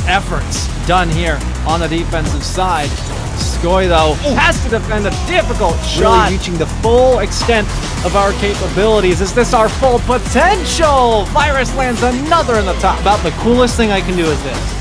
efforts done here on the defensive side. Skoy, though, has to defend a difficult shot. Really reaching the full extent of our capabilities. Is this our full potential? Virus lands another in the top. About the coolest thing I can do is this.